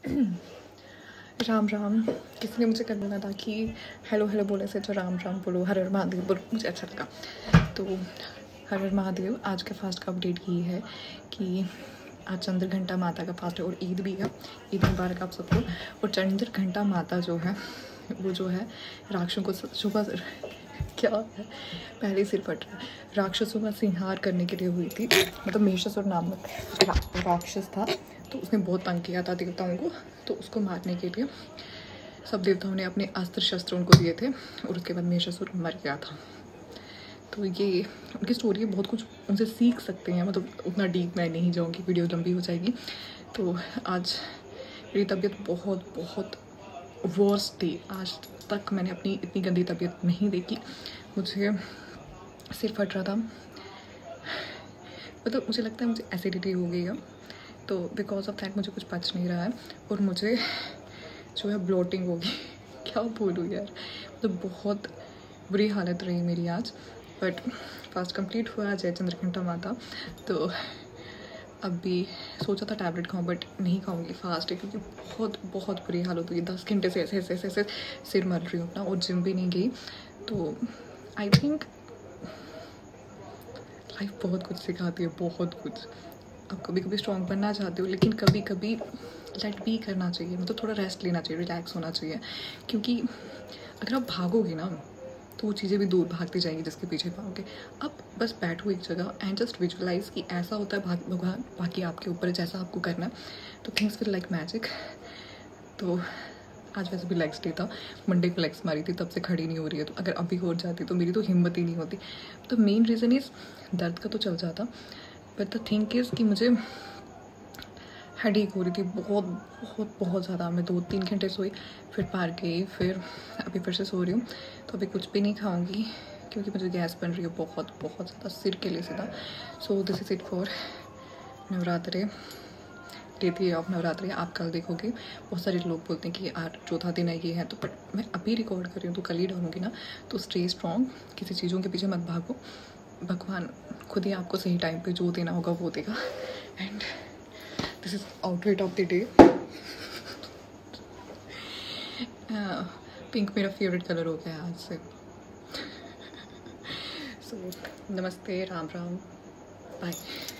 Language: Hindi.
राम राम। किसी ने मुझे कर बोला था कि हेलो हेलो बोले से अच्छा राम राम बोलो, हर हर महादेव बोलो, मुझे अच्छा लगा। तो हर हर महादेव। आज के फास्ट का अपडेट ये है कि आज चंद्र घंटा माता का फास्ट है और ईद भी है। ईद मुबारक आप सबको। और चंद्र घंटा माता जो है वो जो है राक्षसों को सुबह क्या है पहले सिर फट रहा है, राक्षसों का संहार करने के लिए हुई थी। मतलब महिषासुर नामक राक्षस था, तो उसने बहुत तंग किया था देवताओं को। तो उसको मारने के लिए सब देवताओं ने अपने अस्त्र शस्त्र उनको दिए थे और उसके बाद महिषासुर मर गया था। तो ये उनकी स्टोरी है, बहुत कुछ उनसे सीख सकते हैं। मतलब उतना डीप मैं नहीं जाऊँगी, वीडियो लंबी हो जाएगी। तो आज मेरी तबीयत बहुत बहुत वर्स्ट थी। आज तक मैंने अपनी इतनी गंदी तबीयत नहीं देखी। मुझे सिर फट रहा था, मतलब मुझे लगता है मुझे एसिडिटी हो गई है। तो बिकॉज ऑफ दैट मुझे कुछ पच नहीं रहा है और मुझे जो है ब्लोटिंग होगी। क्या बोलूँ यार, मतलब बहुत बुरी हालत रही मेरी आज। बट फास्ट कंप्लीट हुआ आज है चंद्रघंटा माता। तो अभी सोचा था टैबलेट खाऊं बट नहीं खाऊंगी, फास्ट है क्योंकि बहुत बहुत बुरी हालत हुई। 10 घंटे से ऐसे ऐसे ऐसे ऐसे सिर मर रही हूँ अपना और जिम भी नहीं गई। तो आई थिंक लाइफ बहुत कुछ सिखाती है, बहुत कुछ। आप कभी कभी स्ट्रॉन्ग बनना चाहते हो लेकिन कभी कभी लेट बी करना चाहिए, मतलब थोड़ा रेस्ट लेना चाहिए, रिलैक्स होना चाहिए। क्योंकि अगर आप भागोगे ना तो वो चीज़ें भी दूर भागती जाएंगी जिसके पीछे भागोगे। अब बस बैठो एक जगह एंड जस्ट विजुअलाइज कि ऐसा होता है भगवान, बाकी आपके ऊपर जैसा आपको करना है। तो थिंग्स विल लाइक मैजिक। तो आज वैसे भी लेग्स डे था, मंडे को लेग्स मारी थी, तब से खड़ी नहीं हो रही है। तो अगर अभी हो जाती तो मेरी तो हिम्मत ही नहीं होती। तो मेन रीज़न इज़ दर्द का तो चल जाता, बट द थिंक इज़ कि मुझे हेडेक हो रही थी बहुत बहुत बहुत ज़्यादा। मैं 2-3 घंटे सोई, फिर बाहर गई, फिर अभी फिर से सो रही हूँ। तो अभी कुछ भी नहीं खाऊंगी क्योंकि मुझे गैस बन रही है बहुत बहुत ज़्यादा, सिर के लिए सीधा। So this is it for Navratre, day of Navratri. आप कल देखोगे बहुत सारे लोग बोलते हैं कि यार चौथा दिन है ये है, तो बट मैं अभी रिकॉर्ड कर रही हूँ तो कल ही डालूंगी ना। तो स्टे स्ट्रॉन्ग, किसी चीज़ों के पीछे मत भागो, भगवान खुद ही आपको सही टाइम पे जो देना होगा वो देगा। And this is outfit of the day. Pink मेरा फेवरेट कलर हो गया आज से। सो नमस्ते, राम राम, बाय।